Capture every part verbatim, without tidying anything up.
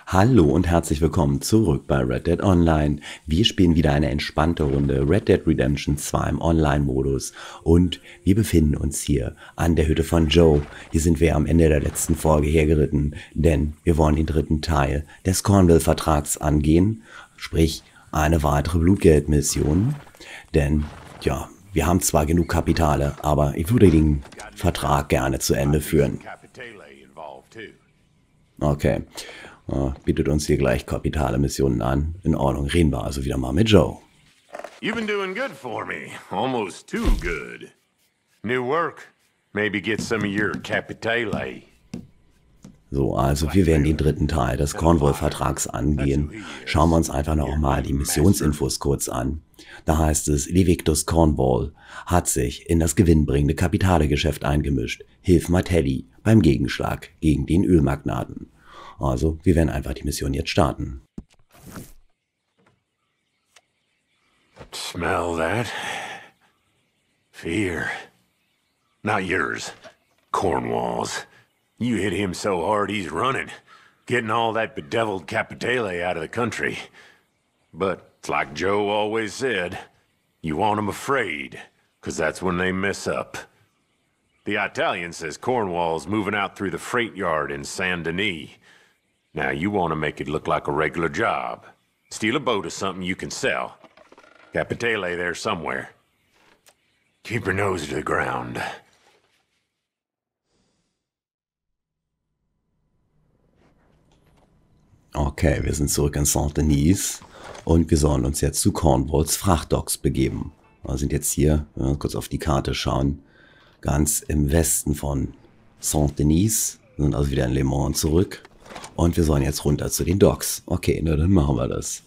Hallo und herzlich willkommen zurück bei Red Dead Online. Wir spielen wieder eine entspannte Runde Red Dead Redemption zwei im Online-Modus und wir befinden uns hier an der Hütte von Joe. Hier sind wir am Ende der letzten Folge hergeritten, denn wir wollen den dritten Teil des Cornwall-Vertrags angehen, sprich eine weitere Blutgeldmission, denn ja, wir haben zwar genug Kapitale, aber ich würde den Vertrag gerne zu Ende führen. Okay. Uh, bietet uns hier gleich kapitale Missionen an. In Ordnung, reden wir also wieder mal mit Joe. You've been doing good for me. Almost too good. New work. Maybe get some of your Capitale. So, also wir werden den dritten Teil des Cornwall-Vertrags angehen. Schauen wir uns einfach noch mal die Missionsinfos kurz an. Da heißt es, Levictus Cornwall hat sich in das gewinnbringende Kapitalegeschäft eingemischt. Hilf Martelli beim Gegenschlag gegen den Ölmagnaten. Also, wir werden einfach die Mission jetzt starten. Smell that? Fear. Not yours. Cornwall's. You hit him so hard he's running. Getting all that bedeviled Capitale out of the country. But, it's like Joe always said, you want 'em afraid, 'cause that's when they mess up. The Italian says Cornwall's moving out through the freight yard in Saint Denis. Now, you want to make it look like a regular job. Steal a boat or something you can sell. Capitale there somewhere. Keep your nose to the ground. Okay, wir sind zurück in Saint-Denis und wir sollen uns jetzt zu Cornwalls Frachtdocks begeben. Wir sind jetzt hier, wenn wir kurz auf die Karte schauen, ganz im Westen von Saint-Denis. Wir sind also wieder in Le Mans zurück. Und wir sollen jetzt runter zu den Docks. Okay, na dann machen wir das.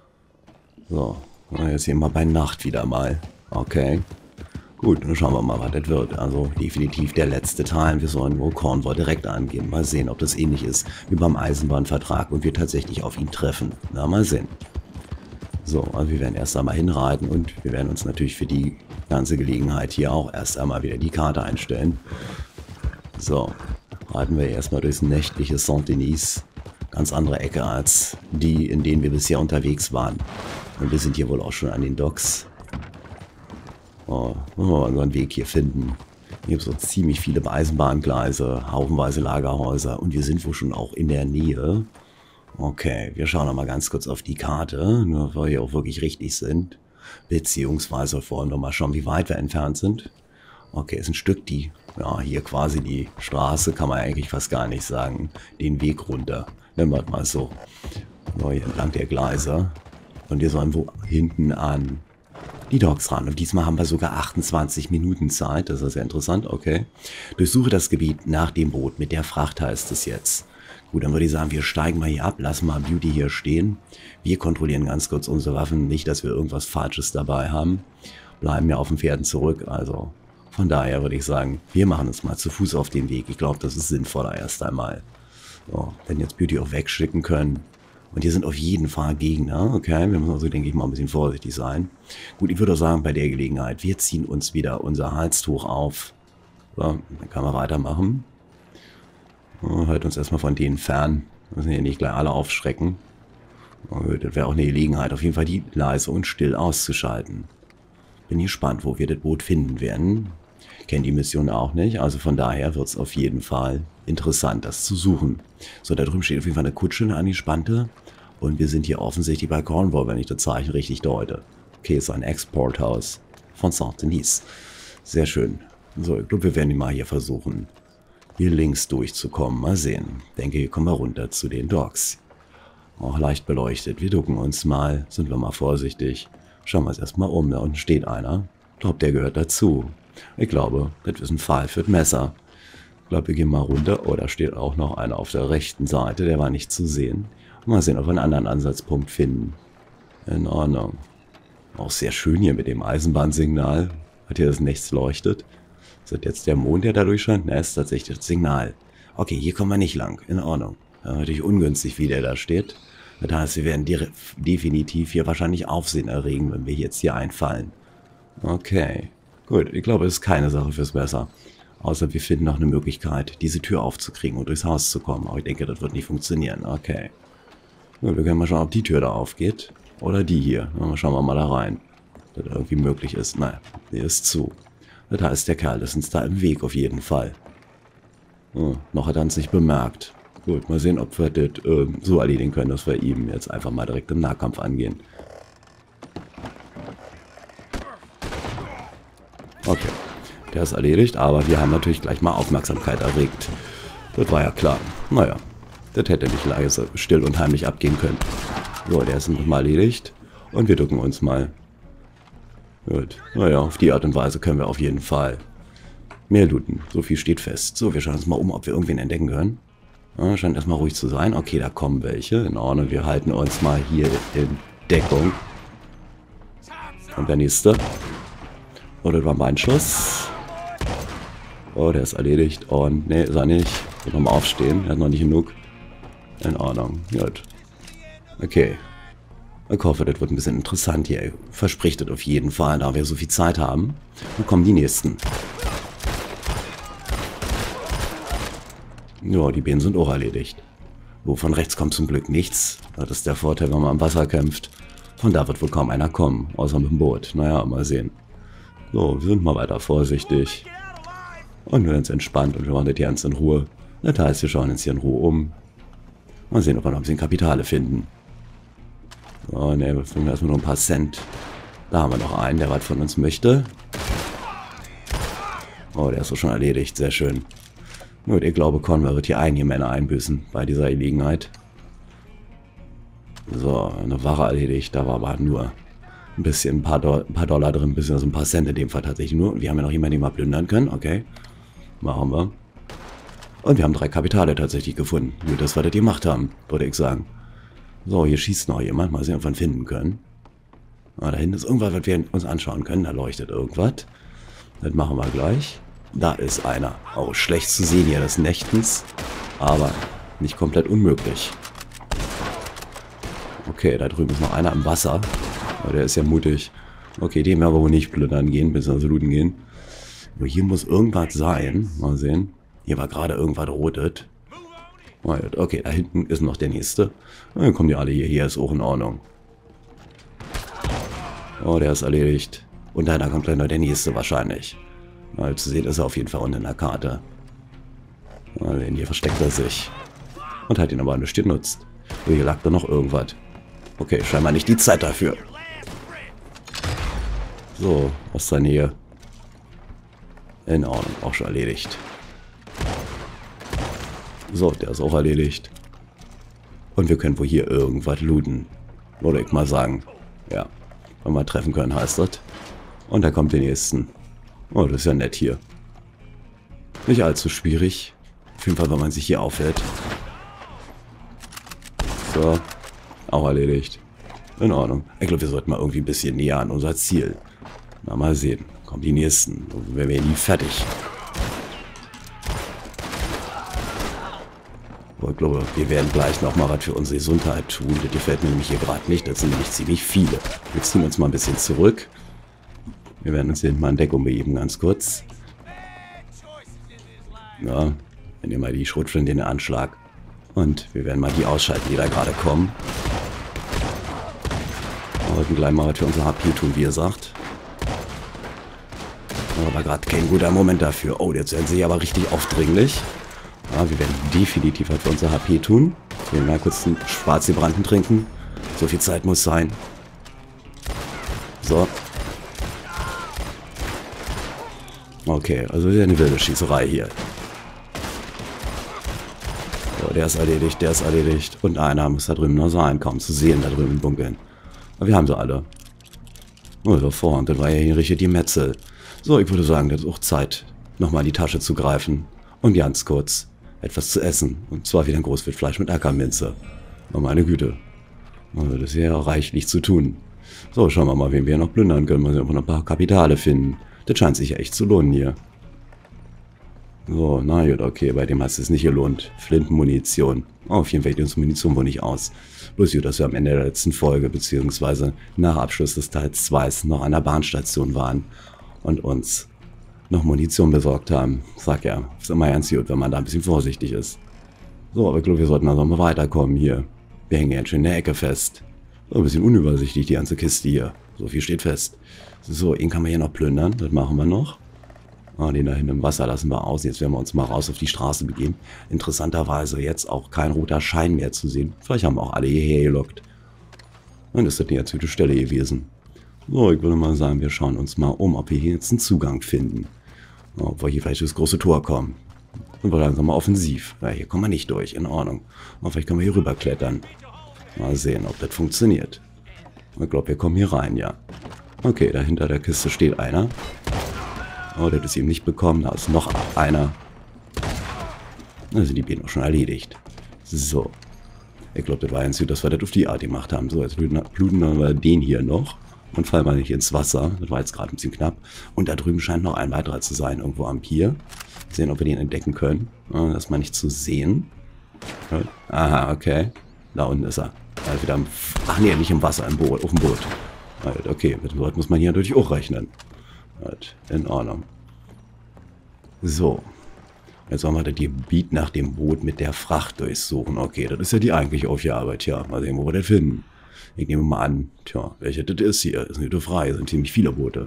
So, jetzt hier mal bei Nacht wieder mal. Okay. Gut, dann schauen wir mal, was das wird. Also definitiv der letzte Teil. Wir sollen wohl Cornwall direkt angehen. Mal sehen, ob das ähnlich ist wie beim Eisenbahnvertrag und wir tatsächlich auf ihn treffen. Na, mal sehen. So, also wir werden erst einmal hinreiten und wir werden uns natürlich für die ganze Gelegenheit hier auch erst einmal wieder die Karte einstellen. So. Reiten wir erstmal durchs nächtliche Saint-Denis. Ganz andere Ecke als die, in denen wir bisher unterwegs waren. Und wir sind hier wohl auch schon an den Docks. Oh, wollen wir mal unseren Weg hier finden. Hier gibt es so ziemlich viele Eisenbahngleise, haufenweise Lagerhäuser und wir sind wohl schon auch in der Nähe. Okay, wir schauen noch mal ganz kurz auf die Karte, nur weil wir hier auch wirklich richtig sind. Beziehungsweise wollen wir mal schauen, wie weit wir entfernt sind. Okay, ist ein Stück die, ja, hier quasi die Straße, kann man eigentlich fast gar nicht sagen, den Weg runter. Nennen wir es mal so. So, hier entlang der Gleise. Und wir sollen wo hinten an die Docks ran. Und diesmal haben wir sogar achtundzwanzig Minuten Zeit. Das ist sehr interessant, okay. Durchsuche das Gebiet nach dem Boot mit der Fracht, heißt es jetzt. Gut, dann würde ich sagen, wir steigen mal hier ab, lassen mal Beauty hier stehen. Wir kontrollieren ganz kurz unsere Waffen, nicht, dass wir irgendwas Falsches dabei haben. Bleiben ja auf den Pferden zurück, also... Von daher würde ich sagen, wir machen uns mal zu Fuß auf den Weg. Ich glaube, das ist sinnvoller erst einmal. So, wenn jetzt Beauty auch wegschicken können. Und hier sind auf jeden Fall Gegner. Okay, wir müssen also, denke ich, mal ein bisschen vorsichtig sein. Gut, ich würde sagen, bei der Gelegenheit, wir ziehen uns wieder unser Halstuch auf. So, dann kann man weitermachen. So, halt uns erstmal von denen fern. Wir müssen hier nicht gleich alle aufschrecken. Das wäre auch eine Gelegenheit, auf jeden Fall die leise und still auszuschalten. Bin gespannt, wo wir das Boot finden werden. Kenne die Mission auch nicht, also von daher wird es auf jeden Fall interessant, das zu suchen. So, da drüben steht auf jeden Fall eine Kutsche, eine angespannte. Und wir sind hier offensichtlich bei Cornwall, wenn ich das Zeichen richtig deute. Okay, ist ein Exporthaus von Saint-Denis. Sehr schön. So, ich glaube, wir werden die mal hier versuchen, hier links durchzukommen. Mal sehen. Ich denke, hier kommen wir runter zu den Docks. Auch leicht beleuchtet. Wir ducken uns mal. Sind wir mal vorsichtig. Schauen wir uns erstmal um. Da unten steht einer. Ich glaube, der gehört dazu. Ich glaube, das ist ein Pfeil für das Messer. Ich glaube, wir gehen mal runter. Oh, da steht auch noch einer auf der rechten Seite. Der war nicht zu sehen. Mal sehen, ob wir einen anderen Ansatzpunkt finden. In Ordnung. Auch sehr schön hier mit dem Eisenbahnsignal. Hat hier das Nichts leuchtet. Ist das jetzt der Mond, der da durchscheint? Ne, ist tatsächlich das Signal. Okay, hier kommen wir nicht lang. In Ordnung. Ja, natürlich ungünstig, wie der da steht. Das heißt, wir werden definitiv hier wahrscheinlich Aufsehen erregen, wenn wir jetzt hier einfallen. Okay. Gut, ich glaube, es ist keine Sache fürs Messer. Außer wir finden noch eine Möglichkeit, diese Tür aufzukriegen und durchs Haus zu kommen. Aber ich denke, das wird nicht funktionieren. Okay. Gut, wir können mal schauen, ob die Tür da aufgeht. Oder die hier. Dann schauen wir mal da rein. Ob das irgendwie möglich ist. Nein, die ist zu. Da ist der Kerl, das ist uns da im Weg auf jeden Fall. Oh, noch hat er uns nicht bemerkt. Gut, mal sehen, ob wir das äh, so erledigen können, dass wir ihm jetzt einfach mal direkt im Nahkampf angehen. Okay, der ist erledigt, aber wir haben natürlich gleich mal Aufmerksamkeit erregt. Das war ja klar. Naja, das hätte nicht leise, still und heimlich abgehen können. So, der ist nochmal erledigt. Und wir drücken uns mal. Gut, naja, auf die Art und Weise können wir auf jeden Fall mehr looten. So viel steht fest. So, wir schauen uns mal um, ob wir irgendwen entdecken können. Ja, scheint erstmal ruhig zu sein. Okay, da kommen welche. In Ordnung, wir halten uns mal hier in Deckung. Und der nächste. Oh, das war mein Schuss. Oh, der ist erledigt. Und, ne, ist er nicht. Wird nochmal aufstehen. Er hat noch nicht genug. In Ordnung. Gut. Okay. Ich hoffe, das wird ein bisschen interessant hier. Verspricht das auf jeden Fall, da wir so viel Zeit haben. Dann kommen die nächsten. Ja, die Bienen sind auch erledigt. Wo von rechts kommt zum Glück nichts. Das ist der Vorteil, wenn man am Wasser kämpft. Von da wird wohl kaum einer kommen, außer mit dem Boot. Naja, mal sehen. So, wir sind mal weiter vorsichtig. Und wir sind entspannt und wir machen das hier ganz in Ruhe. Das heißt, wir schauen uns hier in Ruhe um. Mal sehen, ob wir noch ein bisschen Kapitale finden. Oh ne, wir finden erstmal noch ein paar Cent. Da haben wir noch einen, der was von uns möchte. Oh, der ist doch schon erledigt. Sehr schön. Gut, ich glaube, Conway wird hier einige Männer einbüßen bei dieser Gelegenheit. So, eine Ware erledigt. Da war aber nur ein bisschen, ein paar, Do ein paar Dollar drin, ein bisschen, also ein paar Cent in dem Fall tatsächlich nur. Wir haben ja noch jemanden, den wir plündern können. Okay, machen wir. Und wir haben drei Kapitale tatsächlich gefunden. Gut, dass wir das gemacht haben, würde ich sagen. So, hier schießt noch jemand. Mal sehen, ob wir ihn finden können. Ah, da hinten ist irgendwas, was wir uns anschauen können. Da leuchtet irgendwas. Das machen wir gleich. Da ist einer. Oh, schlecht zu sehen hier des Nächtens. Aber nicht komplett unmöglich. Okay, da drüben ist noch einer im Wasser. Oh, der ist ja mutig. Okay, dem werden wir wohl nicht plündern gehen, bis wir looten gehen. Aber hier muss irgendwas sein. Mal sehen. Hier war gerade irgendwas rotet. Okay, da hinten ist noch der nächste. Dann kommen die alle hier. Hier ist auch in Ordnung. Oh, der ist erledigt. Und da kommt gleich noch der nächste wahrscheinlich. Mal zu sehen ist er auf jeden Fall unten in der Karte. Denn hier versteckt er sich. Und hat ihn aber nicht genutzt. Hier lag da noch irgendwas. Okay, scheinbar nicht die Zeit dafür. So, aus der Nähe. In Ordnung, auch schon erledigt. So, der ist auch erledigt. Und wir können wohl hier irgendwas looten. Würde ich mal sagen. Ja, wenn wir treffen können, heißt das. Und da kommt der nächsten. Oh, das ist ja nett hier. Nicht allzu schwierig. Auf jeden Fall, wenn man sich hier aufhält. So, auch erledigt. In Ordnung. Ich glaube, wir sollten mal irgendwie ein bisschen näher an unser Ziel. Na, mal sehen. Kommen die nächsten. Wir werden nie fertig. Ich glaube, wir werden gleich nochmal was für unsere Gesundheit tun. Das gefällt mir nämlich hier gerade nicht. Das sind nämlich ziemlich viele. Wir ziehen uns mal ein bisschen zurück. Wir werden uns hier mal in Deckung begeben, ganz kurz. Ja, wenn ihr mal die Schrotflinte in den Anschlag. Und wir werden mal die ausschalten, die da gerade kommen. Wir wollten gleich mal was für unser H P tun, wie ihr sagt. Aber gerade kein guter Moment dafür. Oh, jetzt werden sie aber richtig aufdringlich. Ja, wir werden definitiv was für unser H P tun. Wir werden mal kurz einen Schwarzgebrannten trinken. So viel Zeit muss sein. So. Okay, also wieder eine wilde Schießerei hier. So, der ist erledigt, der ist erledigt. Und einer muss da drüben noch sein, kaum zu sehen, da drüben im Dunkeln. Aber wir haben sie alle. Oh, da vorne, das war ja hier richtig die Metzel. So, ich würde sagen, das ist auch Zeit, nochmal in die Tasche zu greifen. Und ganz kurz etwas zu essen. Und zwar wieder ein Großwildfleisch mit Ackerminze. Oh, meine Güte. Also das ist ja reichlich zu tun. So, schauen wir mal, wen wir noch plündern können. Mal sehen, ob wir noch ein paar Kapitale finden. Das scheint sich ja echt zu lohnen hier. So, na gut, okay, bei dem hat es nicht gelohnt. Flintenmunition. Oh, auf jeden Fall geht uns Munition wohl nicht aus. Bloß gut, dass wir am Ende der letzten Folge, beziehungsweise nach Abschluss des Teils zwei noch an der Bahnstation waren und uns noch Munition besorgt haben. Sag ja, ist immer ganz gut, wenn man da ein bisschen vorsichtig ist. So, aber ich glaube, wir sollten also mal weiterkommen hier. Wir hängen ganz schön in der Ecke fest. So, ein bisschen unübersichtlich, die ganze Kiste hier. So viel steht fest. So, ihn kann man hier noch plündern. Das machen wir noch. Ah, den da hinten im Wasser lassen wir aus. Jetzt werden wir uns mal raus auf die Straße begeben. Interessanterweise jetzt auch kein roter Schein mehr zu sehen. Vielleicht haben auch alle hierher gelockt. Dann ist das die erzählte Stelle gewesen. So, ich würde mal sagen, wir schauen uns mal um, ob wir hier jetzt einen Zugang finden. Ob wir hier vielleicht durchs große Tor kommen. Und wir langsam mal offensiv. Ja, hier kommen wir nicht durch. In Ordnung. Aber vielleicht können wir hier rüber klettern. Mal sehen, ob das funktioniert. Ich glaube, wir kommen hier rein, ja. Okay, da hinter der Kiste steht einer. Oh, das ist ihm nicht bekommen. Da ist noch einer. Da sind die Bienen auch schon erledigt. So. Ich glaube, das war ein Süd, dass wir das auf die Art gemacht haben. So, jetzt bluten wir den hier noch. Und fallen wir nicht ins Wasser. Das war jetzt gerade ein bisschen knapp. Und da drüben scheint noch ein weiterer zu sein. Irgendwo am Pier. Sehen, ob wir den entdecken können. Oh, das ist mal nicht zu sehen. Aha, okay. Da unten ist er. Er ist wieder im... Ach nee, nicht im Wasser, im Boot, auf dem Boot. Okay, mit dem Boot muss man hier natürlich auch rechnen. In Ordnung. So. Jetzt sollen wir das Gebiet nach dem Boot mit der Fracht durchsuchen. Okay, das ist ja die eigentliche Aufgabe. Tja, mal sehen, wo wir das finden. Ich nehme mal an, tja, welche das ist hier. Ist nicht so frei, es sind ziemlich viele Boote.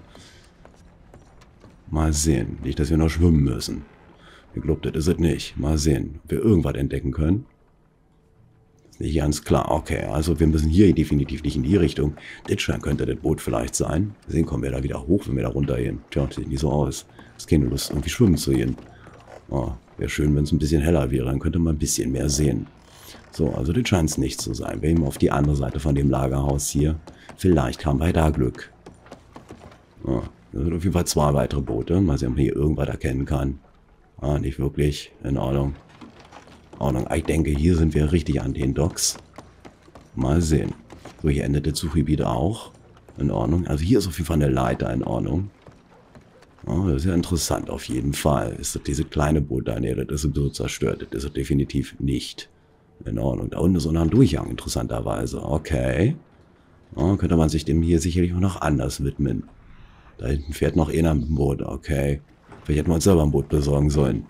Mal sehen. Nicht, dass wir noch schwimmen müssen. Ich glaube, das ist es nicht. Mal sehen, ob wir irgendwas entdecken können. Ist nicht ganz klar. Okay, also wir müssen hier definitiv nicht in die Richtung. Ditschern könnte das Boot vielleicht sein. Deswegen kommen wir da wieder hoch, wenn wir da runtergehen. Tja, das sieht nicht so aus. Es ist keine Lust, irgendwie schwimmen zu gehen. Oh, wäre schön, wenn es ein bisschen heller wäre. Dann könnte man ein bisschen mehr sehen. So, also das scheint es nicht zu sein. Wir gehen auf die andere Seite von dem Lagerhaus hier. Vielleicht haben wir da Glück. Oh, da sind auf jeden Fall zwei weitere Boote. Mal sehen, ob man hier irgendwas erkennen kann. Ah, nicht wirklich. In Ordnung. Ordnung. Ich denke, hier sind wir richtig an den Docks. Mal sehen. So, hier endet das Suchgebiet auch. In Ordnung. Also hier ist auf jeden Fall eine Leiter in Ordnung. Oh, das ist ja interessant, auf jeden Fall. Ist das diese kleine Boot da? Nee, das ist so zerstört. Das ist es definitiv nicht. In Ordnung. Da unten ist auch noch ein Durchgang, interessanterweise. Okay. Oh, könnte man sich dem hier sicherlich auch noch anders widmen. Da hinten fährt noch einer mit dem Boot. Okay. Vielleicht hätten wir uns selber ein Boot besorgen sollen.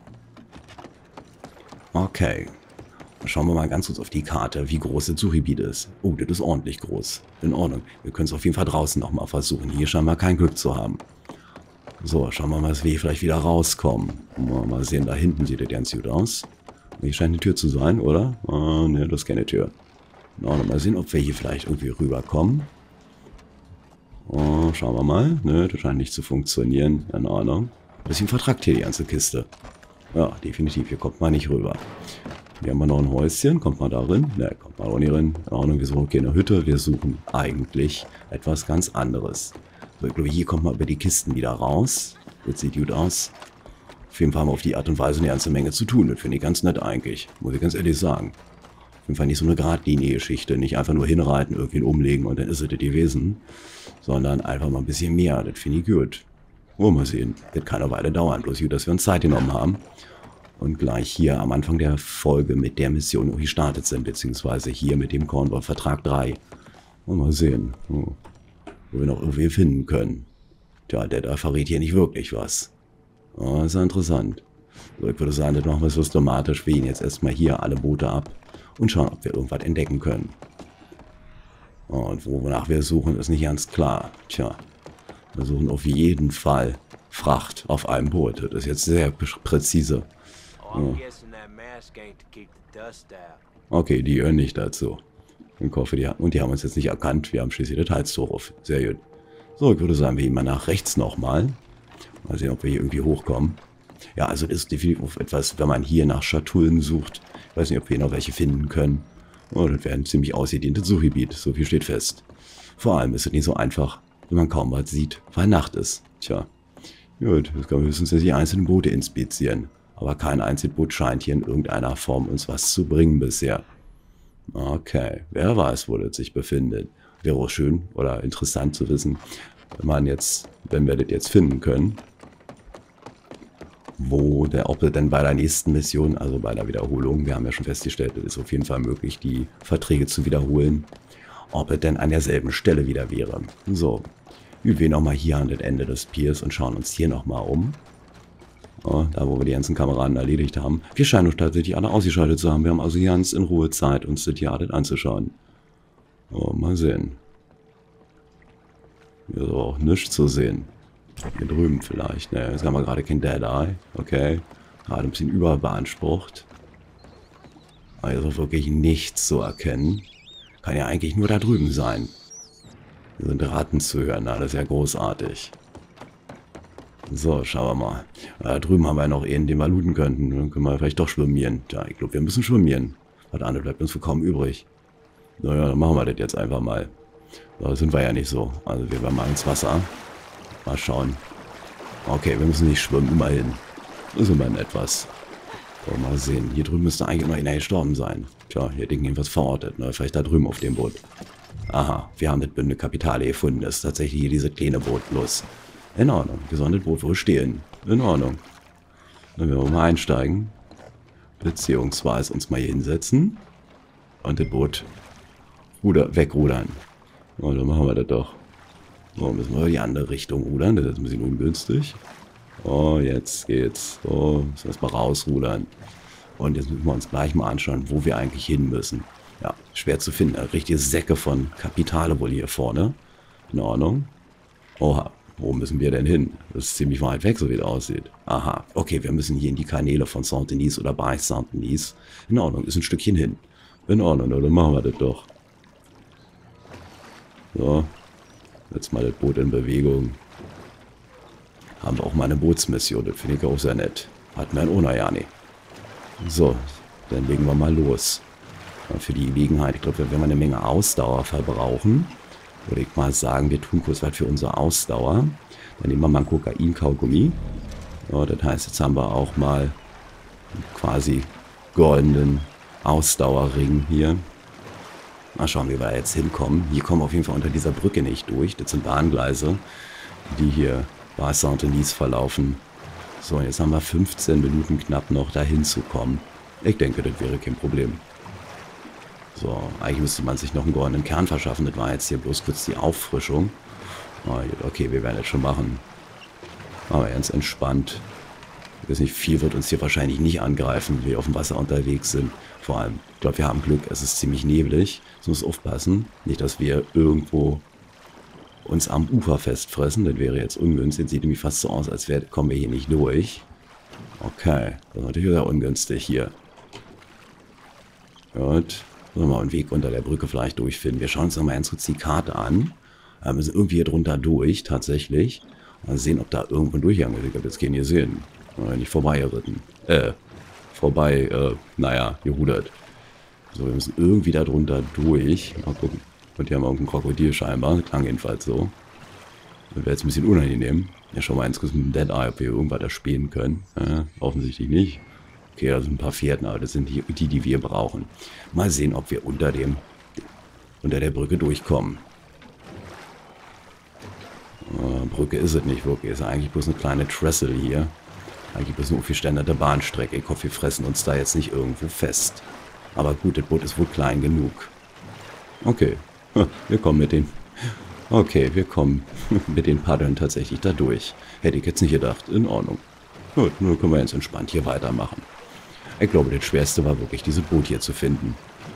Okay. Dann schauen wir mal ganz kurz auf die Karte, wie groß das Suchgebiet ist. Oh, das ist ordentlich groß. In Ordnung. Wir können es auf jeden Fall draußen nochmal versuchen. Hier scheinen wir kein Glück zu haben. So, schauen wir mal, dass wir hier vielleicht wieder rauskommen. Mal sehen, da hinten sieht das ganz gut aus. Hier scheint eine Tür zu sein, oder? Ah, ne, das ist keine Tür. In Ordnung. Mal sehen, ob wir hier vielleicht irgendwie rüberkommen. Oh, schauen wir mal. Ne, das scheint nicht zu funktionieren. In Ordnung. Bisschen vertrackt hier die ganze Kiste. Ja, definitiv. Hier kommt man nicht rüber. Hier haben wir noch ein Häuschen. Kommt man da rein? Ne, kommt man auch nicht rein. In Ordnung, wir suchen keine Hütte. Wir suchen eigentlich etwas ganz anderes. So, ich glaube, hier kommt man über die Kisten wieder raus. Das sieht gut aus. Auf jeden Fall haben wir auf die Art und Weise eine ganze Menge zu tun. Das finde ich ganz nett eigentlich. Muss ich ganz ehrlich sagen. Auf jeden Fall nicht so eine geradlinige Geschichte. Nicht einfach nur hinreiten, irgendwie umlegen und dann ist es das gewesen. Sondern einfach mal ein bisschen mehr. Das finde ich gut. Wollen wir mal sehen. Das kann eine Weile dauern. Bloß gut, dass wir uns Zeit genommen haben. Und gleich hier am Anfang der Folge mit der Mission auch gestartet sind. Beziehungsweise hier mit dem Cornwall-Vertrag drei. Wollen wir mal sehen. Hm. Wo wir noch irgendwie finden können. Tja, der da verrät hier nicht wirklich was. Oh, ist ja interessant. So, ich würde sagen, das machen wir systematisch. Wir gehen jetzt erstmal hier alle Boote ab und schauen, ob wir irgendwas entdecken können. Oh, und wonach wir suchen, ist nicht ganz klar. Tja, wir suchen auf jeden Fall Fracht auf einem Boot. Das ist jetzt sehr präzise. Oh. Okay, die hören nicht dazu. Ich hoffe, die, und die haben uns jetzt nicht erkannt. Wir haben schließlich das Halstuch auf. Sehr gut. So, ich würde sagen, wir gehen mal nach rechts nochmal. Mal sehen, ob wir hier irgendwie hochkommen. Ja, also das ist definitiv etwas, wenn man hier nach Schatullen sucht. Ich weiß nicht, ob wir noch welche finden können. Oh, das wäre ein ziemlich ausgedehntes Suchgebiet. So viel steht fest. Vor allem ist es nicht so einfach, wenn man kaum was sieht, weil Nacht ist. Tja. Gut, jetzt können wir höchstens die einzelnen Boote inspizieren. Aber kein Einzelboot scheint hier in irgendeiner Form uns was zu bringen bisher. Okay, wer weiß, wo das sich befindet. Wäre auch schön oder interessant zu wissen, wenn man jetzt, wenn wir das jetzt finden können, wo der, ob er denn bei der nächsten Mission, also bei der Wiederholung, wir haben ja schon festgestellt, es ist auf jeden Fall möglich, die Verträge zu wiederholen, ob er denn an derselben Stelle wieder wäre. So, wir gehen nochmal hier an das Ende des Piers und schauen uns hier nochmal um. Ja, da, wo wir die ganzen Kameraden erledigt haben. Wir scheinen uns tatsächlich alle ausgeschaltet zu haben. Wir haben also ganz in Ruhe Zeit, uns das hier alles anzuschauen. Oh, mal sehen. Hier ist auch nichts zu sehen. Hier drüben vielleicht. Ne, jetzt haben wir gerade kein Dead Eye. Okay. Gerade ein bisschen überbeansprucht. Aber hier ist auch wirklich nichts zu erkennen. Kann ja eigentlich nur da drüben sein. Hier sind Ratten zu hören. Na, das ist ja großartig. So, schauen wir mal. Da drüben haben wir noch einen, den wir looten könnten. Dann können wir vielleicht doch schwimmieren. Ja, ich glaube, wir müssen schwimmieren. Was anderes bleibt uns für kaum übrig. Naja, dann machen wir das jetzt einfach mal. Da sind wir ja nicht so. Also wir werden mal ins Wasser. Mal schauen. Okay, wir müssen nicht schwimmen, immerhin. Das ist immerhin etwas. So, mal sehen. Hier drüben müsste eigentlich immer einer gestorben sein. Tja, hier denken irgendwas verortet. Ne? Vielleicht da drüben auf dem Boot. Aha, wir haben das Bünde Kapitale gefunden. Das ist tatsächlich hier dieses kleine Boot bloß. In Ordnung. Wir sollen das Boot wohl stehlen. In Ordnung. Dann werden wir mal einsteigen. Beziehungsweise uns mal hier hinsetzen. Und das Boot ruder wegrudern. Und dann machen wir das doch. So, müssen wir in die andere Richtung rudern. Das ist ein bisschen ungünstig. Oh, jetzt geht's. So, müssen wir erstmal rausrudern. Und jetzt müssen wir uns gleich mal anschauen, wo wir eigentlich hin müssen. Ja, schwer zu finden. Richtige Säcke von Kapitale wohl hier vorne. In Ordnung. Oha, wo müssen wir denn hin? Das ist ziemlich weit weg, so wie es aussieht. Aha, okay, wir müssen hier in die Kanäle von Saint-Denis oder bei Saint-Denis. In Ordnung, ist ein Stückchen hin. In Ordnung, dann machen wir das doch. So, jetzt mal das Boot in Bewegung. Haben wir auch mal eine Bootsmission, das finde ich auch sehr nett. Hatten wir ein Ona, ja nicht. So, dann legen wir mal los. Und für die Gelegenheit, ich glaube, wir werden eine Menge Ausdauer verbrauchen. Würde ich mal sagen, wir tun kurz was für unsere Ausdauer. Dann nehmen wir mal einen Kokain-Kaugummi. Ja, das heißt, jetzt haben wir auch mal quasi goldenen Ausdauerring hier. Mal schauen, wie wir jetzt hinkommen. Hier kommen wir auf jeden Fall unter dieser Brücke nicht durch. Das sind Bahngleise, die hier bei Saint-Denis verlaufen. So, jetzt haben wir fünfzehn Minuten knapp noch dahin zu kommen. Ich denke, das wäre kein Problem. So, eigentlich müsste man sich noch einen goldenen Kern verschaffen. Das war jetzt hier bloß kurz die Auffrischung. Okay, wir werden das schon machen. Aber ganz entspannt. Ich weiß nicht, viel wird uns hier wahrscheinlich nicht angreifen, wenn wir auf dem Wasser unterwegs sind. Vor allem, ich glaube, wir haben Glück, es ist ziemlich neblig. Es muss aufpassen. Nicht, dass wir irgendwo uns am Ufer festfressen. Das wäre jetzt ungünstig. Sieht nämlich fast so aus, als wär, kommen wir hier nicht durch. Okay, das ist natürlich sehr ungünstig hier. Gut. Sollen wir mal einen Weg unter der Brücke vielleicht durchfinden. Wir schauen uns nochmal ganz kurz die Karte an. Wir sind irgendwie hier drunter durch, tatsächlich. Mal sehen, ob da irgendwo ein Durchgang ist. Ich habe jetzt keinen hier sehen. Nicht vorbeigeritten. Äh, vorbei, äh, naja, gerudert. So, wir müssen irgendwie da drunter durch. Mal gucken. Und hier haben wir irgendein Krokodil scheinbar. Klang jedenfalls so. Das wäre jetzt ein bisschen unangenehm. Ja, schauen wir mal ganz kurz mit dem Dead Eye, ob wir irgendwas erspähen können. Äh, offensichtlich nicht. Okay, da sind ein paar Pferden, aber das sind die, die, die wir brauchen. Mal sehen, ob wir unter dem, unter der Brücke durchkommen. Äh, Brücke ist es nicht wirklich. Es ist eigentlich bloß eine kleine Trestle hier. Eigentlich bloß eine aufgeständerte Bahnstrecke. Ich hoffe, wir fressen uns da jetzt nicht irgendwo fest. Aber gut, das Boot ist wohl klein genug. Okay, wir kommen mit den... Okay, wir kommen mit den Paddeln tatsächlich da durch. Hätte ich jetzt nicht gedacht. In Ordnung. Gut, nun können wir jetzt entspannt hier weitermachen. Ich glaube, das Schwerste war wirklich, dieses Boot hier zu finden.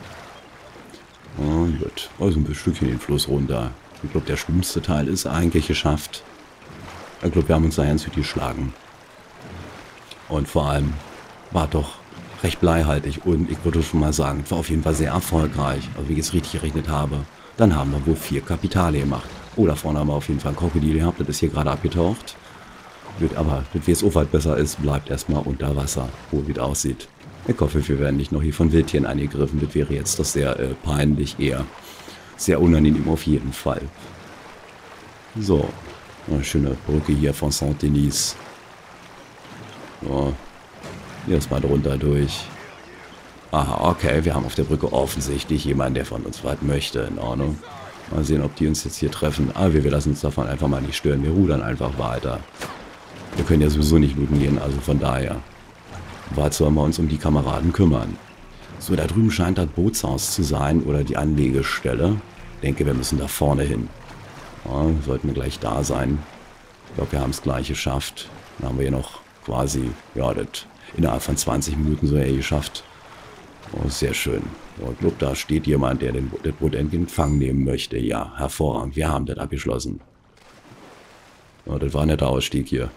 Oh, gut. Also ein Stückchen den Fluss runter. Ich glaube, der schlimmste Teil ist eigentlich geschafft. Ich glaube, wir haben uns da ganz gut geschlagen. Und vor allem war doch recht bleihaltig. Und ich würde schon mal sagen, war auf jeden Fall sehr erfolgreich. Also wie ich es richtig gerechnet habe. Dann haben wir wohl vier Kapitale gemacht. Oh, da vorne haben wir auf jeden Fall ein Krokodil gehabt. Das ist hier gerade abgetaucht. Aber wie es auch weit besser ist, bleibt erstmal unter Wasser, wo wie es aussieht. Ich hoffe, wir werden nicht noch hier von Wildtieren angegriffen. Das wäre jetzt doch sehr äh, peinlich, eher sehr unangenehm auf jeden Fall. So, eine schöne Brücke hier von Saint-Denis. So, hier ist mal drunter durch. Aha, okay, wir haben auf der Brücke offensichtlich jemanden, der von uns was möchte. In Ordnung. Mal sehen, ob die uns jetzt hier treffen. Aber wir, wir lassen uns davon einfach mal nicht stören. Wir rudern einfach weiter. Wir können ja sowieso nicht looten gehen, also von daher. Wart sollen wir uns um die Kameraden kümmern. So, da drüben scheint das Bootshaus zu sein oder die Anlegestelle. Ich denke, wir müssen da vorne hin. Ja, sollten wir gleich da sein. Ich glaube, wir haben es gleich geschafft. Dann haben wir hier noch quasi, ja, das innerhalb von zwanzig Minuten so er geschafft. Oh, sehr schön. Oh, ich glaube, da steht jemand, der den, das Boot in Empfang nehmen möchte. Ja, hervorragend. Wir haben das abgeschlossen. Oh, das war ein netter Ausstieg hier.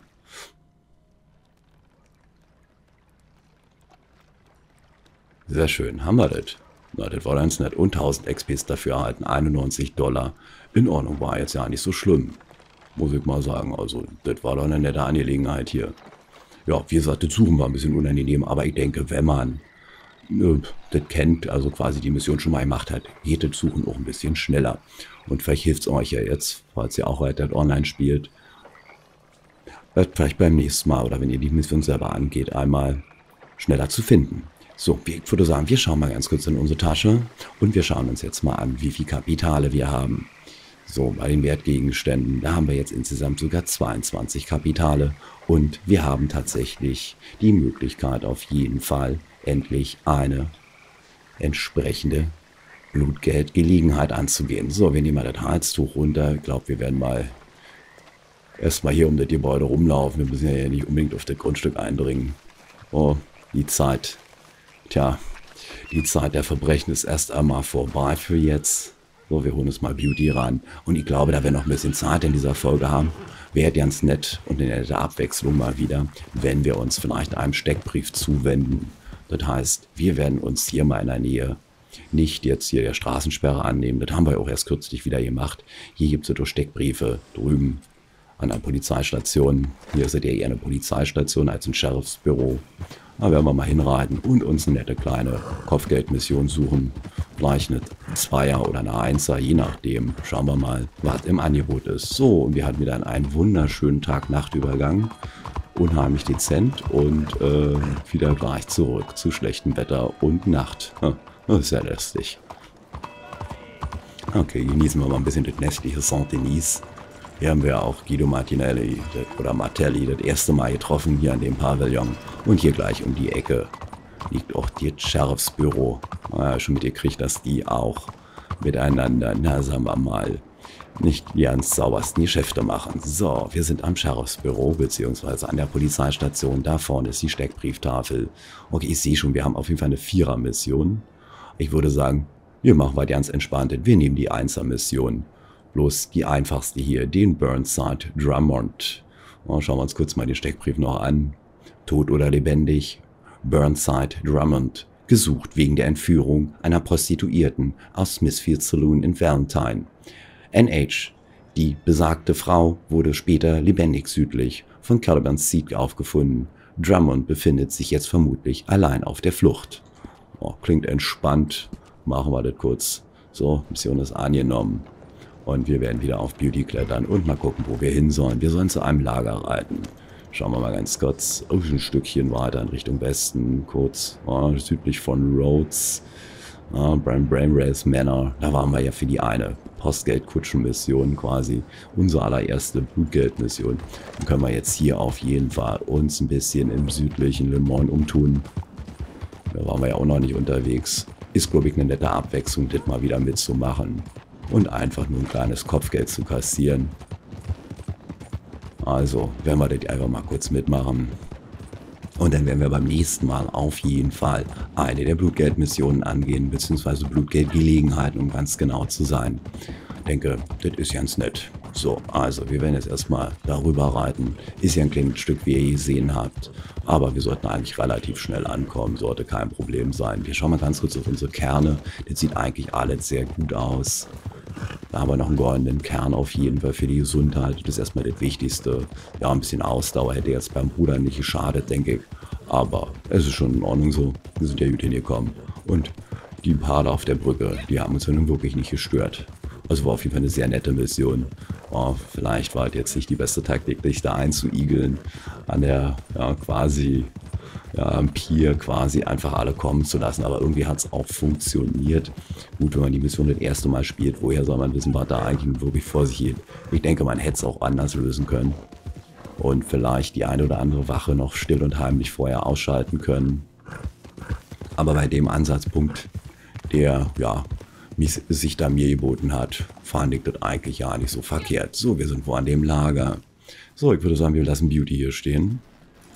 Sehr schön. Haben wir das? Na, das war ganz nett. Und tausend X Ps dafür erhalten. einundneunzig Dollar. In Ordnung. War jetzt ja nicht so schlimm. Muss ich mal sagen. Also, das war doch eine nette Angelegenheit hier. Ja, wie gesagt, das Suchen war ein bisschen unangenehm. Aber ich denke, wenn man äh, das kennt, also quasi die Mission schon mal gemacht hat, geht das Suchen auch ein bisschen schneller. Und vielleicht hilft es euch ja jetzt, falls ihr auch weiter online spielt, vielleicht beim nächsten Mal oder wenn ihr die Mission selber angeht, einmal schneller zu finden. So, ich würde sagen, wir schauen mal ganz kurz in unsere Tasche und wir schauen uns jetzt mal an, wie viel Kapitale wir haben. So, bei den Wertgegenständen, da haben wir jetzt insgesamt sogar zweiundzwanzig Kapitale und wir haben tatsächlich die Möglichkeit auf jeden Fall endlich eine entsprechende Blutgeldgelegenheit anzugehen. So, wir nehmen mal das Halstuch runter. Ich glaube, wir werden mal erstmal hier um das Gebäude rumlaufen. Wir müssen ja nicht unbedingt auf das Grundstück eindringen. Oh, die Zeit. Tja, die Zeit der Verbrechen ist erst einmal vorbei für jetzt. So, wir holen uns mal Beauty ran. Und ich glaube, da wir noch ein bisschen Zeit in dieser Folge haben, wäre ganz nett und in der Abwechslung mal wieder, wenn wir uns vielleicht einem Steckbrief zuwenden. Das heißt, wir werden uns hier mal in der Nähe nicht jetzt hier der Straßensperre annehmen. Das haben wir auch erst kürzlich wieder gemacht. Hier gibt es so Steckbriefe drüben an der Polizeistation. Hier ist ja eher eine Polizeistation als ein Sheriffsbüro. Da werden wir mal hinreiten und uns eine nette kleine Kopfgeldmission suchen. Vielleicht eine Zweier oder eine Einser, je nachdem. Schauen wir mal, was im Angebot ist. So, und wir hatten wieder einen wunderschönen Tag-Nacht-Übergang. Unheimlich dezent und äh, wieder gleich zurück zu schlechtem Wetter und Nacht. Das ist ja lästig. Okay, genießen wir mal ein bisschen das nächtliche Saint-Denis. Hier haben wir auch Guido Martinelli oder Martelli das erste Mal getroffen hier an dem Pavillon. Und hier gleich um die Ecke liegt auch das Sheriffsbüro. Ah, schon mitgekriegt, dass die auch miteinander, na sagen wir mal, nicht die ganz saubersten Geschäfte machen. So, wir sind am Sheriffsbüro beziehungsweise an der Polizeistation. Da vorne ist die Steckbrieftafel. Okay, ich sehe schon, wir haben auf jeden Fall eine Vierer-Mission. Ich würde sagen, wir machen was ganz Entspanntes. Wir nehmen die Einser-Mission. Bloß die einfachste hier, den Burnside Drummond. Oh, schauen wir uns kurz mal den Steckbrief noch an. Tot oder lebendig? Burnside Drummond. Gesucht wegen der Entführung einer Prostituierten aus Smithfield Saloon in Valentine. N H. Die besagte Frau wurde später lebendig südlich von Caliban's Seat aufgefunden. Drummond befindet sich jetzt vermutlich allein auf der Flucht. Oh, klingt entspannt. Machen wir das kurz. So, Mission ist angenommen. Und wir werden wieder auf Beauty klettern und mal gucken, wo wir hin sollen. Wir sollen zu einem Lager reiten. Schauen wir mal ganz kurz oh, ein Stückchen weiter in Richtung Westen, kurz oh, südlich von Rhodes. Oh, Brain Race Manor. Da waren wir ja für die eine Postgeldkutschen-Mission quasi. Unsere allererste Blutgeldmission. Dann können wir jetzt hier auf jeden Fall uns ein bisschen im südlichen Le Mans umtun. Da waren wir ja auch noch nicht unterwegs. Ist, glaube ich, eine nette Abwechslung, das mal wieder mitzumachen. Und einfach nur ein kleines Kopfgeld zu kassieren. Also, werden wir das einfach mal kurz mitmachen. Und dann werden wir beim nächsten Mal auf jeden Fall eine der Blutgeldmissionen angehen, beziehungsweise Blutgeldgelegenheiten, um ganz genau zu sein. Ich denke, das ist ganz nett. So, also, wir werden jetzt erstmal darüber reiten. Ist ja ein kleines Stück, wie ihr gesehen habt. Aber wir sollten eigentlich relativ schnell ankommen, sollte kein Problem sein. Wir schauen mal ganz kurz auf unsere Kerne. Das sieht eigentlich alles sehr gut aus. Da haben wir noch einen goldenen Kern auf jeden Fall für die Gesundheit. Das ist erstmal das Wichtigste. Ja, ein bisschen Ausdauer hätte jetzt beim Bruder nicht geschadet, denke ich. Aber es ist schon in Ordnung so. Wir sind ja gut hingekommen. Und die Paare auf der Brücke, die haben uns ja nun wirklich nicht gestört. Also war auf jeden Fall eine sehr nette Mission. Oh, vielleicht war es jetzt nicht die beste Taktik, dich da einzuigeln. An der, ja, quasi... ja, am Pier quasi einfach alle kommen zu lassen. Aber irgendwie hat es auch funktioniert. Gut, wenn man die Mission das erste Mal spielt, woher soll man wissen, was da eigentlich wirklich vor sich geht? Ich denke, man hätte es auch anders lösen können. Und vielleicht die eine oder andere Wache noch still und heimlich vorher ausschalten können. Aber bei dem Ansatzpunkt, der, ja, sich da mir geboten hat, fand ich das eigentlich ja nicht so verkehrt. So, wir sind wo an dem Lager. So, ich würde sagen, wir lassen Beauty hier stehen.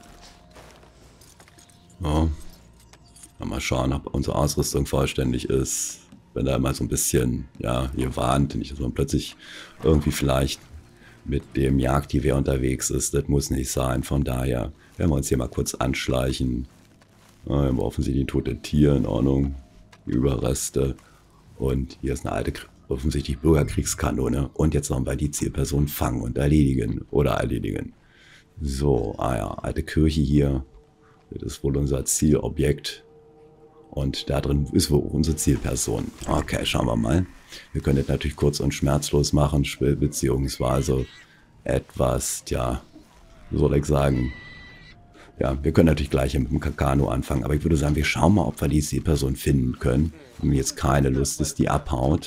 Ja. Mal schauen, ob unsere Ausrüstung vollständig ist. Wenn da mal so ein bisschen, ja, ihr warnt, nicht, dass man plötzlich irgendwie vielleicht mit dem Jagdgewehr unterwegs ist. Das muss nicht sein. Von daher werden wir uns hier mal kurz anschleichen. Ja, wir haben offensichtlich ein totes Tier, in Ordnung. Die Überreste. Und hier ist eine alte, offensichtlich Bürgerkriegskanone. Und jetzt sollen wir die Zielperson fangen und erledigen. Oder erledigen. So, ah ja, alte Kirche hier. Das ist wohl unser Zielobjekt. Und da drin ist wohl unsere Zielperson. Okay, schauen wir mal. Wir können das natürlich kurz und schmerzlos machen, beziehungsweise etwas, ja, wie soll ich sagen, ja, wir können natürlich gleich mit dem Kakano anfangen, aber ich würde sagen, wir schauen mal, ob wir die Zielperson finden können. Wenn jetzt keine Lust ist, die abhaut.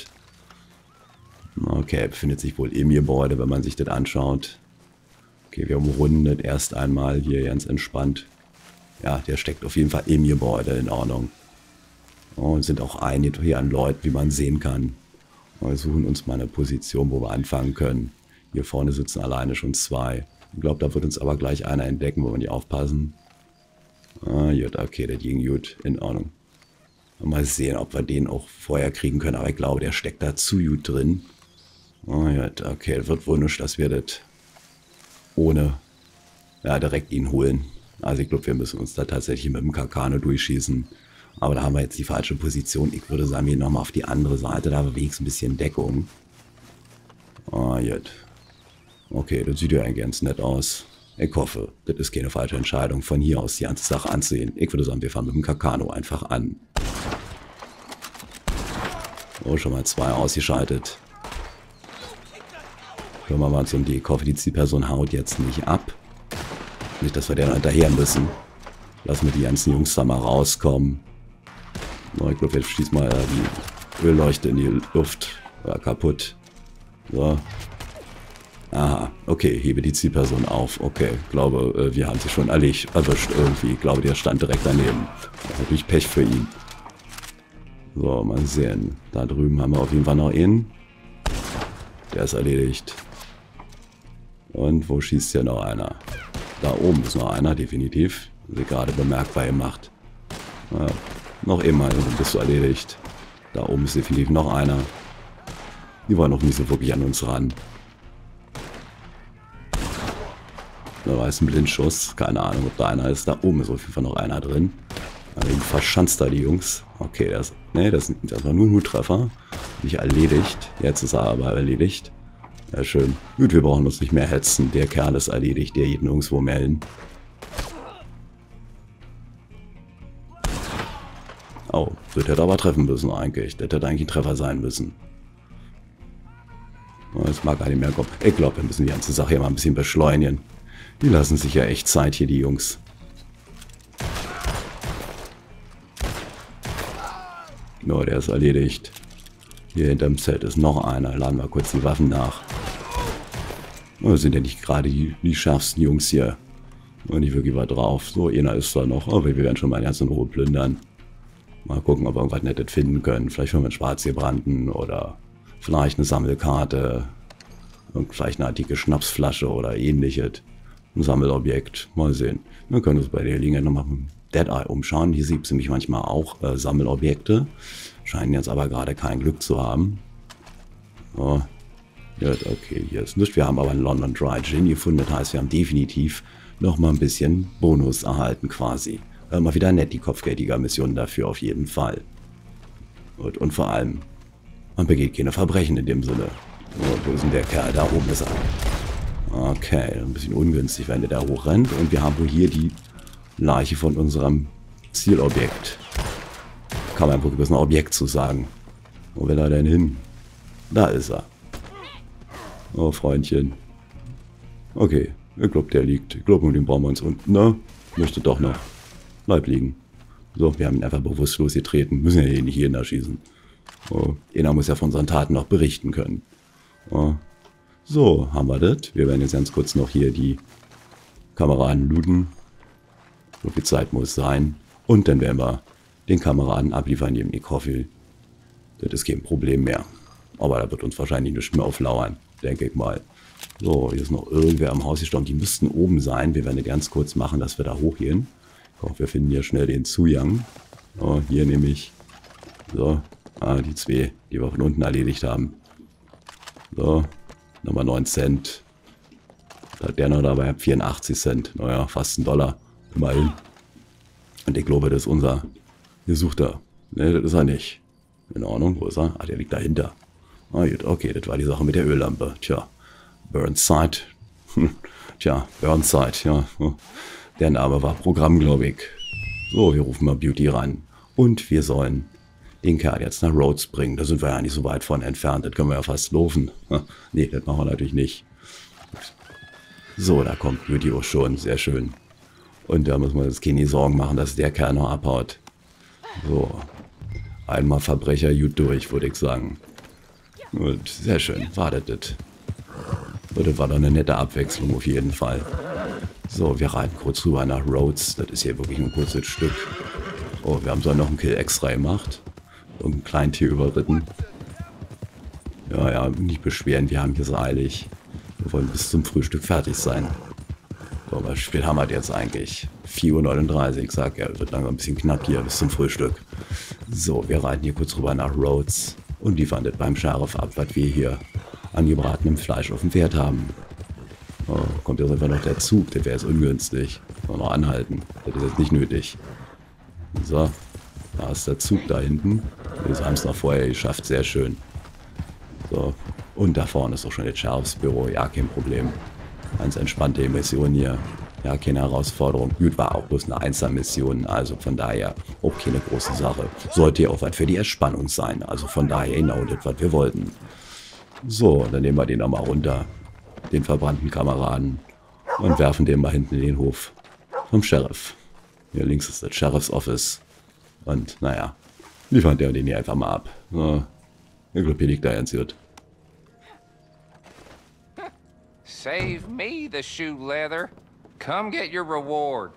Okay, befindet sich wohl im Gebäude, wenn man sich das anschaut. Okay, wir umrunden das erst einmal hier ganz entspannt. Ja, der steckt auf jeden Fall im Gebäude, in Ordnung. Und sind auch einige hier an Leuten, wie man sehen kann. Wir suchen uns mal eine Position, wo wir anfangen können. Hier vorne sitzen alleine schon zwei. Ich glaube, da wird uns aber gleich einer entdecken, wo wir nicht aufpassen. Ah, gut, okay, der ging gut, in Ordnung. Mal sehen, ob wir den auch vorher kriegen können, aber ich glaube, der steckt da zu gut drin. Ah, gut, okay, das wird wohl nicht, dass wir das ohne, ja, direkt ihn holen. Also ich glaube, wir müssen uns da tatsächlich mit dem Kakano durchschießen. Aber da haben wir jetzt die falsche Position. Ich würde sagen, wir nochmal auf die andere Seite. Da haben wir wenigstens ein bisschen Deckung. Ah, jetzt. Okay, das sieht ja eigentlich ganz nett aus. Ich hoffe, das ist keine falsche Entscheidung, von hier aus die ganze Sache anzusehen. Ich würde sagen, wir fahren mit dem Kakano einfach an. Oh, schon mal zwei ausgeschaltet. Können wir mal zum D. Ich hoffe, die Zielperson haut jetzt nicht ab. Nicht, dass wir der hinterher müssen. Lassen wir die ganzen Jungs da mal rauskommen. Oh, ich glaube, jetzt schießt mal äh, die Ölleuchte in die Luft. Ja, kaputt. So. Aha, okay, hebe die Zielperson auf. Okay, glaube, äh, wir haben sie schon erwischt, erwischt irgendwie. Ich glaube, der stand direkt daneben. Das ist natürlich Pech für ihn. So, mal sehen. Da drüben haben wir auf jeden Fall noch einen. Der ist erledigt. Und wo schießt hier noch einer? Da oben ist noch einer, definitiv. Sie gerade bemerkbar gemacht. Ja, noch einmal, dann bist du erledigt. Da oben ist definitiv noch einer. Die wollen noch nicht so wirklich an uns ran. Da war jetzt ein Blindschuss. Keine Ahnung, ob da einer ist. Da oben ist auf jeden Fall noch einer drin. Irgendwie verschanzt da die Jungs. Okay, das, nee, das, das war nur ein Huttreffer. Nicht erledigt. Jetzt ist er aber erledigt. Ja, schön. Gut, wir brauchen uns nicht mehr hetzen. Der Kerl ist erledigt. Der jeden nirgendwo melden. Oh, das hätte aber treffen müssen eigentlich. Das hätte eigentlich ein Treffer sein müssen. Das mag gar nicht mehr kommen. Ich glaube, wir müssen die ganze Sache hier mal ein bisschen beschleunigen. Die lassen sich ja echt Zeit hier, die Jungs. No, der ist erledigt. Hier hinterm Zelt ist noch einer. Laden wir kurz die Waffen nach. Oh, das sind ja nicht gerade die, die schärfsten Jungs hier. Und nicht wirklich was drauf. So, einer ist da noch. Aber wir werden schon mal ganz in Ruhe plündern. Mal gucken, ob wir irgendwas Nettes finden können. Vielleicht finden wir einen Schwarzgebrannten oder vielleicht eine Sammelkarte. Und vielleicht eine antike Schnapsflasche oder ähnliches. Ein Sammelobjekt. Mal sehen. Wir können uns bei der Gelegenheit nochmal mit Dead Eye umschauen. Hier sieht es nämlich manchmal auch äh, Sammelobjekte. Scheinen jetzt aber gerade kein Glück zu haben. So. Ja, okay, hier ist nichts. Wir haben aber einen London Dry Gin gefunden. Das heißt, wir haben definitiv nochmal ein bisschen Bonus erhalten quasi. Äh, mal wieder nett, die Kopfgeldjäger-Mission dafür auf jeden Fall. Und, und vor allem, man begeht keine Verbrechen in dem Sinne. Oh, wo ist denn der Kerl? Da oben ist er. Okay, ein bisschen ungünstig, wenn der da hochrennt. Und wir haben wohl hier die Leiche von unserem Zielobjekt. Kann man wirklich bloß ein Objekt zu sagen. Wo will er denn hin? Da ist er. Oh, Freundchen. Okay, ich glaube, der liegt. Ich glaube, den brauchen wir uns unten. Ne? Möchte doch noch. Bleib liegen. So, wir haben ihn einfach bewusstlos getreten. Müssen ja hier nicht jeden erschießen. Oh, einer muss ja von seinen Taten noch berichten können. Oh. So, haben wir das. Wir werden jetzt ganz kurz noch hier die Kameraden looten. So viel Zeit muss sein. Und dann werden wir den Kameraden abliefern, neben die Coffee. Das ist kein Problem mehr. Aber da wird uns wahrscheinlich nichts mehr auflauern, denke ich mal. So, hier ist noch irgendwer am Haus gestorben. Die müssten oben sein. Wir werden ganz kurz machen, dass wir da hochgehen. Komm, wir finden hier schnell den Zuyang. Oh, hier nehme ich. So, ah, die zwei, die wir von unten erledigt haben. So, nochmal neun Cent. Da hat der noch dabei, vierundachtzig Cent. Naja, fast ein Dollar. Immerhin. Und ich glaube, das ist unser Gesuchter. Ne, das ist er nicht. In Ordnung, wo ist er? Ah, der liegt dahinter. Ah, gut, okay, das war die Sache mit der Öllampe. Tja, Burnside. Tja, Burnside, ja. Der Name war Programm, glaube ich. So, wir rufen mal Beauty ran. Und wir sollen den Kerl jetzt nach Rhodes bringen. Da sind wir ja nicht so weit von entfernt. Das können wir ja fast laufen. Nee, das machen wir natürlich nicht. So, da kommt Beauty auch schon. Sehr schön. Und da muss man jetzt keine Sorgen machen, dass der Kerl noch abhaut. So. Einmal Verbrecher gut durch, würde ich sagen. Gut, sehr schön. Wartet das. So, das war doch eine nette Abwechslung auf jeden Fall. So, wir reiten kurz rüber nach Rhodes. Das ist hier wirklich ein kurzes Stück. Oh, wir haben so noch einen Kill extra gemacht. Und ein Kleintier überritten. Ja, ja, nicht beschweren, wir haben hier so eilig. Wir wollen bis zum Frühstück fertig sein. So, aber wie spät haben wir jetzt eigentlich? vier Uhr neununddreißig, ich sag ja, wird langsam ein bisschen knapp hier bis zum Frühstück. So, wir reiten hier kurz rüber nach Rhodes und liefern das beim Sheriff ab, was wir hier an gebratenem Fleisch auf dem Pferd haben. Oh, kommt jetzt einfach noch der Zug, der wäre jetzt ungünstig. Noch, noch anhalten, das ist jetzt nicht nötig. So, da ist der Zug da hinten. Wir haben es noch vorher geschafft, sehr schön. So, und da vorne ist auch schon das Sheriffsbüro, ja, kein Problem. Ganz entspannte Mission hier. Ja, keine Herausforderung. Gut, war auch bloß eine Einzelmission, also von daher auch keine große Sache. Sollte ja auch was für die Entspannung sein, also von daher genau das, was wir wollten. So, dann nehmen wir den nochmal runter, den verbrannten Kameraden, und werfen den mal hinten in den Hof vom Sheriff. Hier links ist das Sheriff's Office. Und naja, liefern der den hier einfach mal ab. So, ich glaube, hier liegt er ganz gut. Save me the shoe leather. Come get your reward.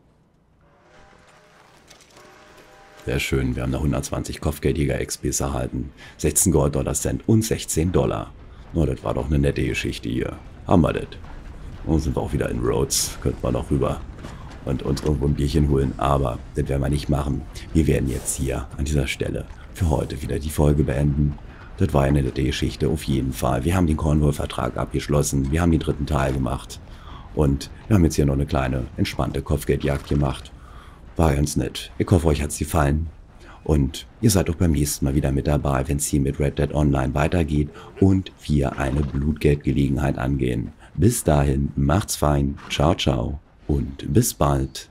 Sehr schön, wir haben noch hundertzwanzig Kopfgeldjäger-X Ps erhalten, sechzehn Gold-Dollar-Cent und sechzehn Dollar. Oh, das war doch eine nette Geschichte hier. Haben wir das. Und sind wir auch wieder in Rhodes, könnten wir noch rüber und uns irgendwo ein Bierchen holen, aber das werden wir nicht machen. Wir werden jetzt hier an dieser Stelle für heute wieder die Folge beenden. Das war eine nette Geschichte, auf jeden Fall. Wir haben den Cornwall-Vertrag abgeschlossen, wir haben den dritten Teil gemacht und wir haben jetzt hier noch eine kleine, entspannte Kopfgeldjagd gemacht. War ganz nett. Ich hoffe, euch hat es gefallen. Und ihr seid auch beim nächsten Mal wieder mit dabei, wenn es hier mit Red Dead Online weitergeht und wir eine Blutgeldgelegenheit angehen. Bis dahin, macht's fein, ciao, ciao und bis bald.